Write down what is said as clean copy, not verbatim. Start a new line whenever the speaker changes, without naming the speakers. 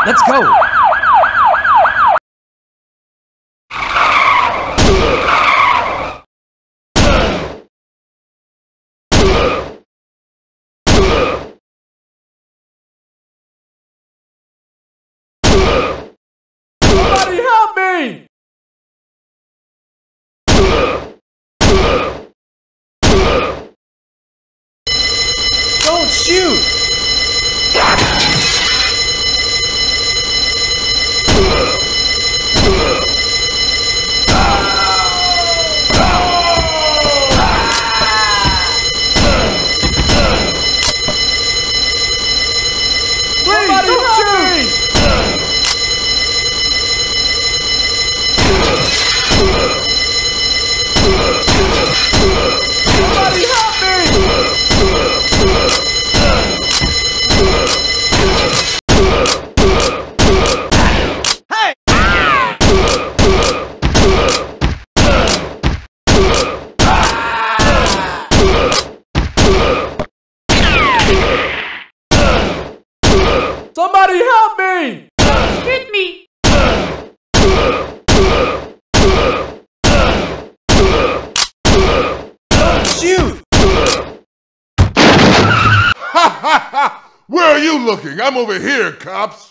Let's go!
Somebody help me!
Don't shoot!
Somebody help me! Somebody help me!
Hey!
Somebody help me!
Shoot me!
Don't shoot!
Ha ha ha! Where are you looking? I'm over here, cops.